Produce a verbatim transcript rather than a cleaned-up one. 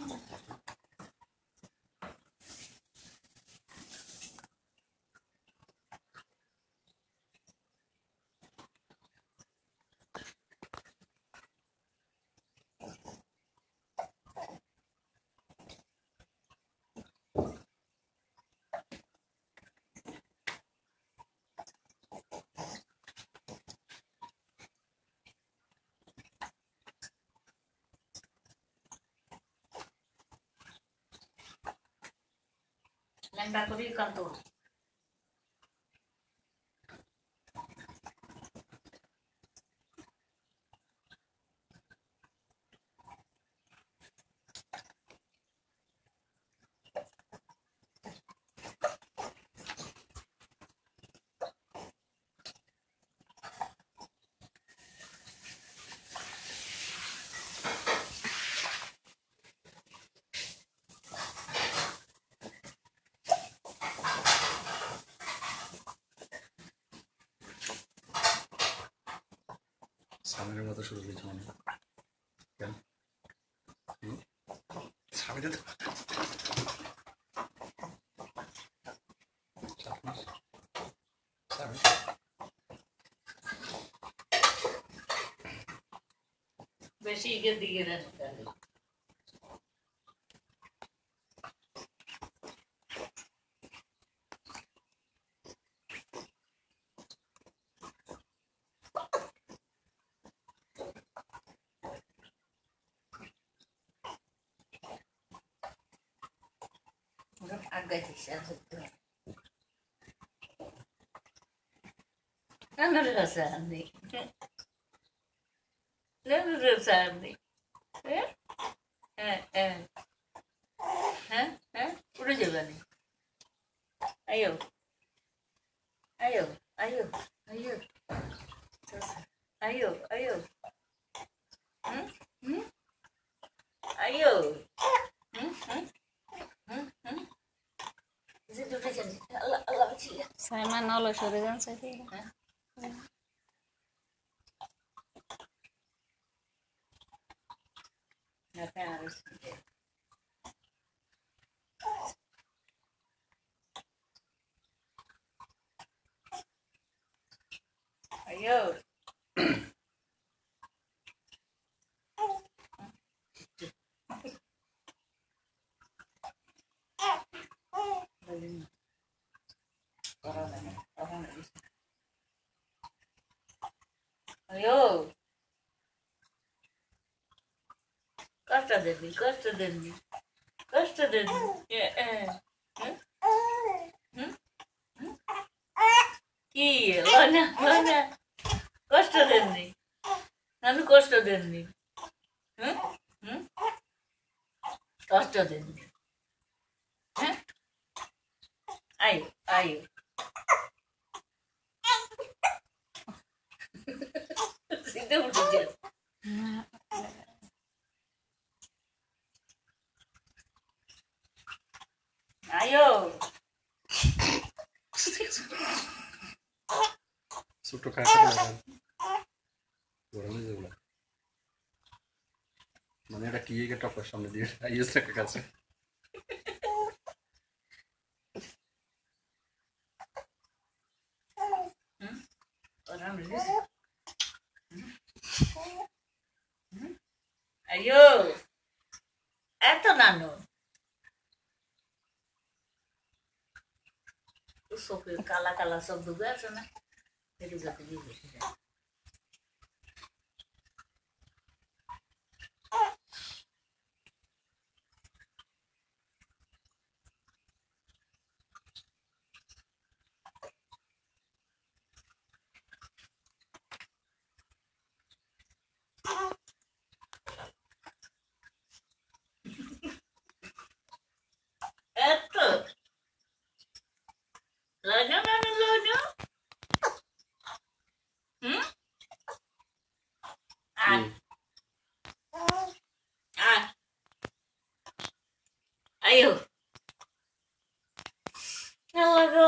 Lembra por aí, cantor? সামনের মতো শুরু হয়েছে মনে কেন সামনে তো বেশি এগিয়ে দিকে রাখতে agak bisa betul. Kan udah sandi, kan udah sandi, eh, eh, eh, eh, eh, udah jalan nih. Ayo, ayo, ayo, ayo, ayo, ayo, hmm, hmm, ayo, hmm, hmm. Saya mana lo sore kan saya sih. Nggak harus. Ayo. Ayo. Kasta devi, kasta devi, kasta devi. Eh, eh. Hmm? Hmm? Iya, mana, mana? Kasta devi. Nanu kasta devi. Hmm? Hmm? Kasta devi. Hah? Ayo, ayo. Situ udah. Ayo. ছোট কাটা গরমে যেগুলো মানে এটা কি একটা টপের সামনে দিয়ে আইএস একটা কাছে Ayo. Eto nano. Sopir kala-kala sob juga sana. Jadi gak begitu. Eto. Lono, lono, lono. Hmm? Ah. Ah. Ayo. Kalau